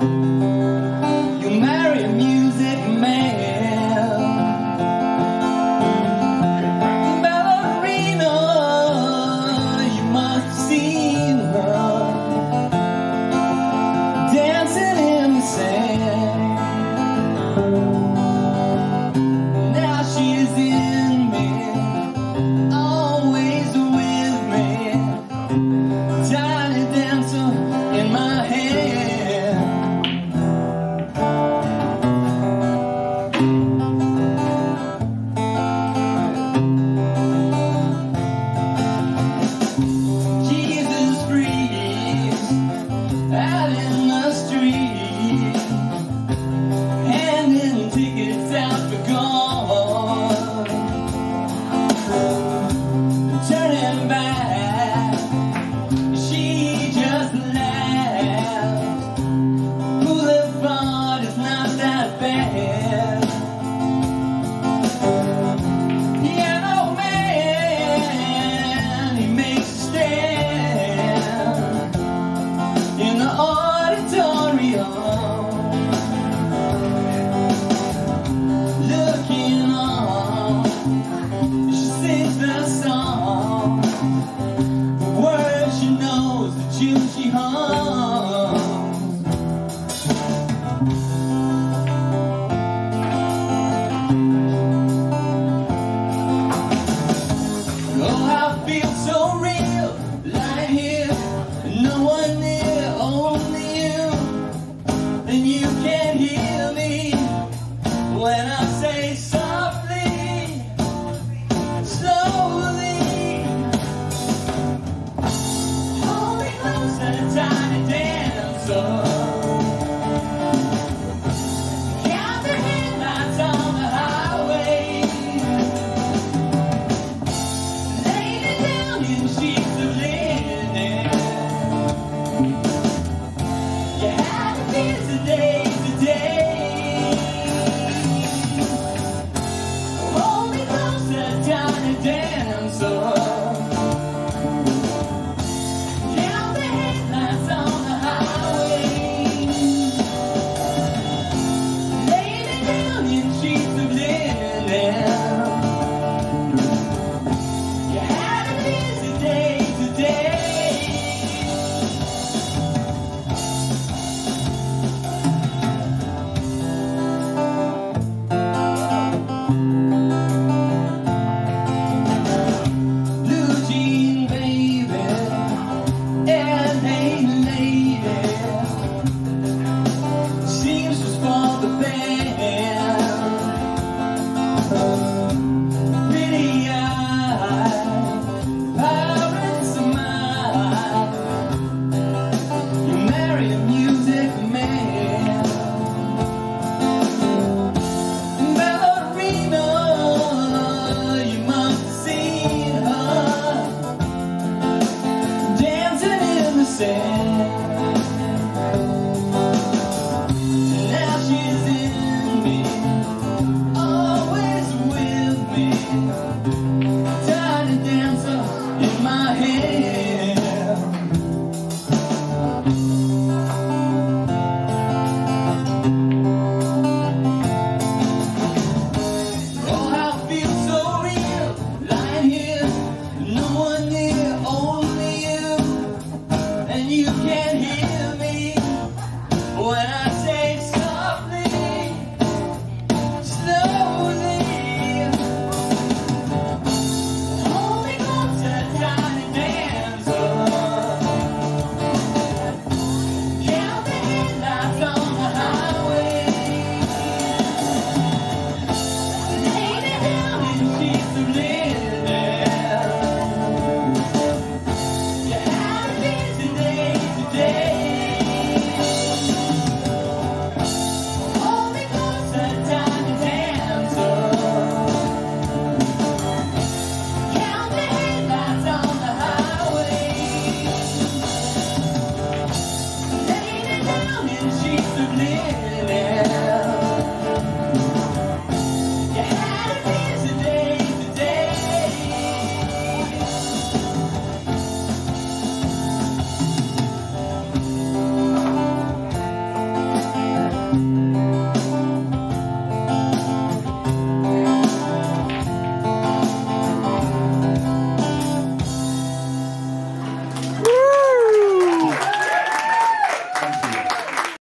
You marry a music man, ballerina, you must have seen her dancing in the sand. Now she's in me, always with me, tiny dancer in my hand. Jesus freeze out in the street, handing tickets out for God, turning back, she just laughs. Boulevard is not that bad. Piano man, he makes a stand in the auditorium, looking on. She sings the song, the words she knows, the tune she hums. Oh, I feel so real, lying here, no one near, only you, and you can't hear me when I say softly, slowly, hold me close and a tiny dancer. Count the headlights on the highway, laying down in sheets of linen. You had a busy day.